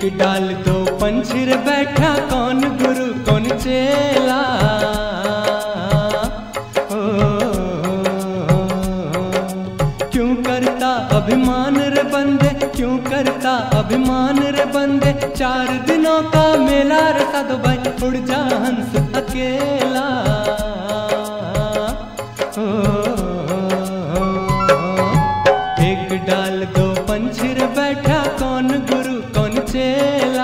डाल दो पंछी रे बैठा, कौन गुरु कौन चेला। क्यों करता अभिमान रे बंदे, क्यों करता अभिमान रे बंदे। 4 दिनों का मेला रे साधु भाई, उड़ जा हंस अकेला। एक डाल दो पंछी रे बैठा, कौन गुरु कौन चेला।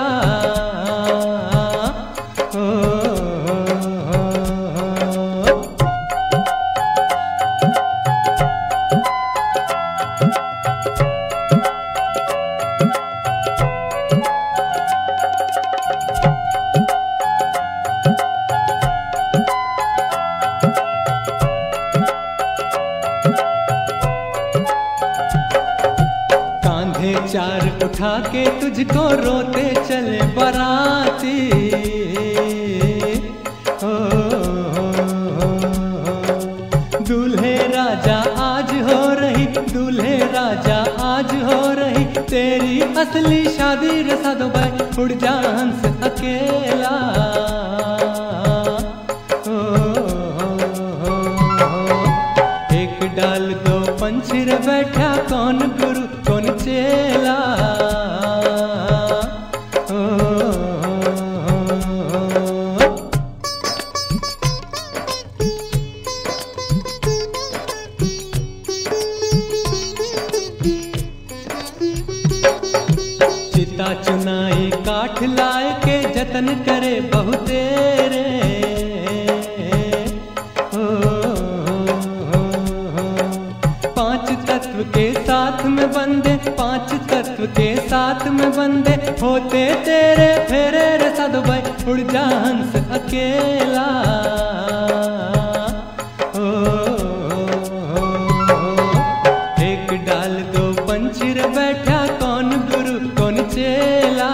कांधे 4 उठा के तुझको रोते चले बराती। दूल्हे राजा आज हो रही, दूल्हे राजा आज हो रही तेरी असली शादी रे साधु भाई, उड़ जा हंस अकेला। एक डाल दो पंछी रे बैठा, कौन गुरु कौन चेला। चिता चुनाई काठ लाए के जतन करे बहुतेरे। 5 तत्व के साथ में बंदे, 5 तत्व के साथ में बंदे होते तेरे फेरे रे साधु भाई, उड़ जा हंस अकेला। एक डाल दो पंछी रे बैठा, कौन गुरु कौन चेला।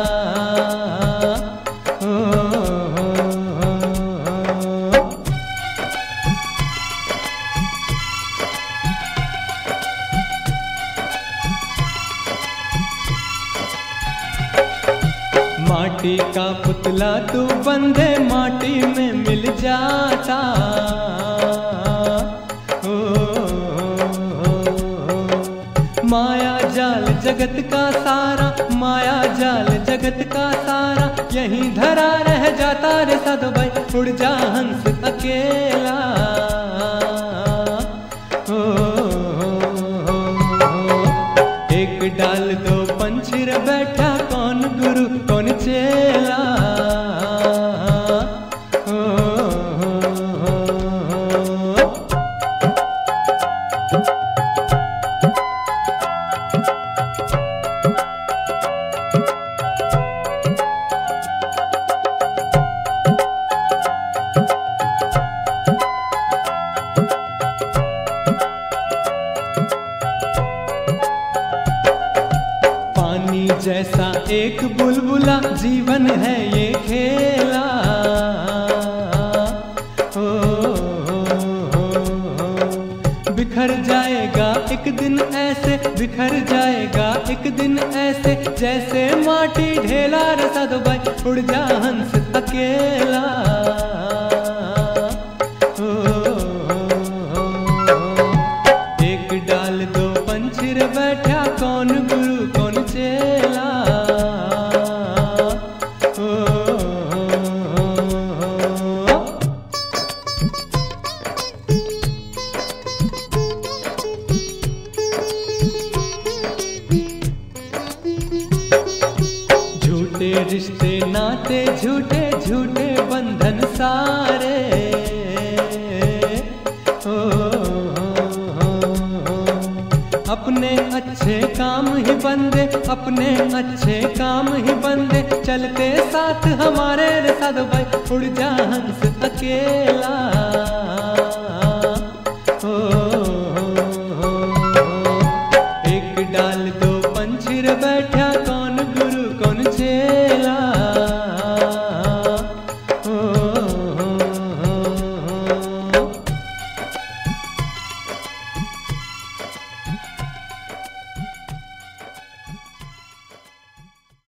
माटी का पुतला तू बंदे माटी में मिल जाता। माया जाल जगत का सारा, माया जाल जगत का सारा यहीं धरा रह जाता रे साधु भाई, उड़ जा हंस अकेला। एक डाल दो पंछी रे बैठा, कौन गुरु कौन चेला। पानी जैसा एक बुलबुला जीवन है ये खेला। बिखर जाएगा एक दिन ऐसे, बिखर जाएगा एक दिन ऐसे जैसे माटी ढेला रे साधु भाई, उड़ जा हंस अकेला। एक डाल दो पंछी रे बैठा, कौन गुरु कौन चेला। झूठे रिश्ते नाते, झूठे झूठे बंधन सारे। अपने अच्छे काम ही बंदे, अपने अच्छे काम ही बंदे चलते साथ हमारे रे साधु भाई, उड़ जा हंस अकेला।